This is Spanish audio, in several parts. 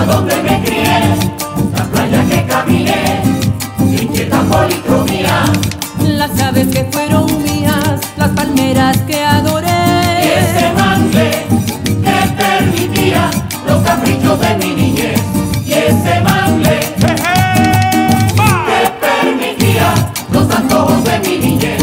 donde me crié, la playa que caminé, inquieta policromía. Las aves que fueron mías, las palmeras que adoré. Y ese mangle que permitía los caprichos de mi niñez. Y ese mangle que permitía los antojos de mi niñez.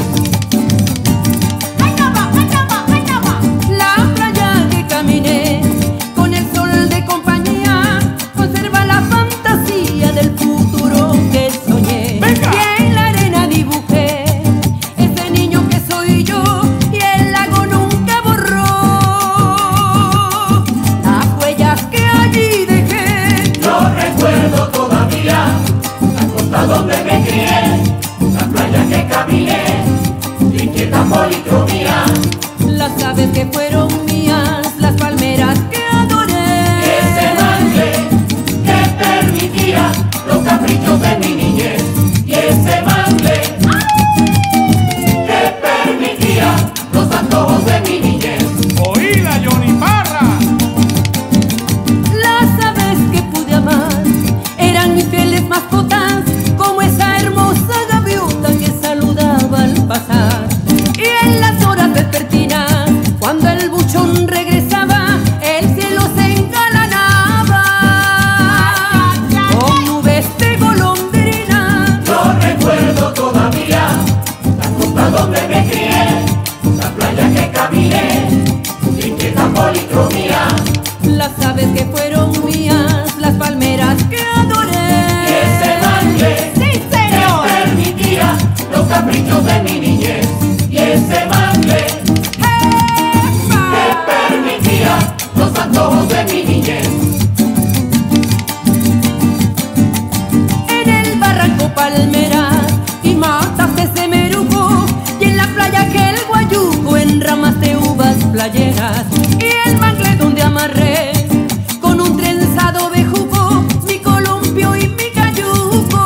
La playa que caminé, con el sol de compañía, conserva la fantasía del futuro que soñé. ¡Venga! Y en la arena dibujé ese niño que soy yo, y el lago nunca borró las huellas que allí dejé. Yo recuerdo todavía la costa donde me crié, la playa que caminé, inquieta policromía. Las aves que fueron mías, las palmeras que adoré. Y ese mangle que permitía los caprichos de mi niñez. Y ese mangle que permitía los antojos de mi niñez. ¡Oíla, Johnny Parra! Las aves que pude amar eran mis fieles mascotas, como esa hermosa gaviota que saludaba al pasar. Y en las horas vespertinas, cuando el buchón regresaba, el cielo se engalanaba con nubes de golondrina. Yo recuerdo todavía la costa donde me crié, la playa que caminé, inquieta policromía. Las aves que fueron mías, las palmeras que adoré. Y ese mangle ¡Sí, señor! que permitía los caprichos de mi niñez. Y ese mangle que permitía los antojos de mi niñez. En el barranco palmeras y matas de semerujo, y en la playa aquel guayuco en ramas de uvas playeras. Y el mangle donde amarré con un trenzado bejuco mi columpio y mi cayuco,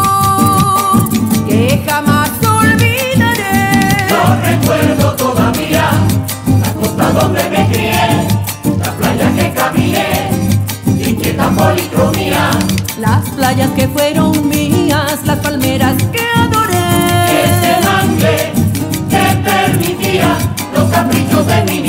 que jamás olvidaré. Yo recuerdo todavía la costa donde me crié, la playa que caminé, inquieta policromía. Las playas que fueron mías, las palmeras que adoré. Ese mangle que permitía los caprichos de mi